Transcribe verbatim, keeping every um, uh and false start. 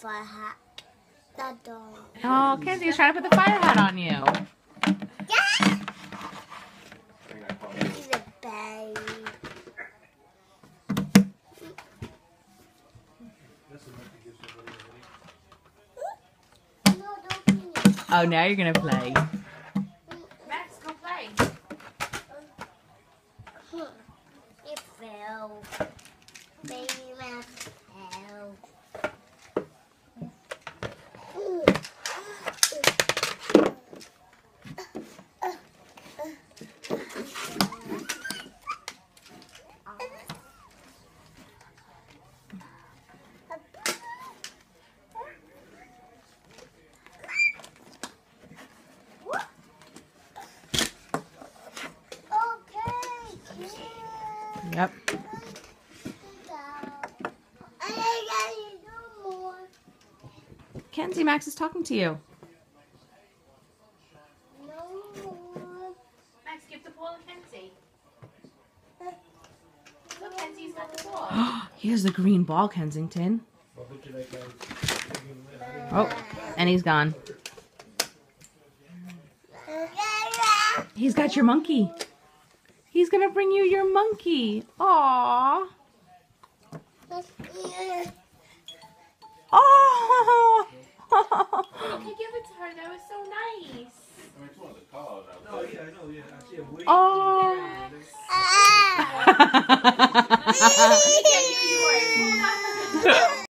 fire hat. That dog. Oh, Kenzie was trying to put the fire hat on you. Yeah! He's a baby. Oh, now you're going to play. Max, go play. It fell. Baby Max fell. Yep. Kenzie, Max is talking to you. Max, give the ball to Kenzie. Look, Kenzie's got the ball. Here's the green ball, Kensington. Oh, and he's gone. He's got your monkey. He's gonna bring you your monkey. Aww. Oh. Okay, give it to her. That was so nice. I mean, it's one of the cars. Oh, yeah, I know, yeah. I see a wig. Oh. Let me get you yours. Hold on.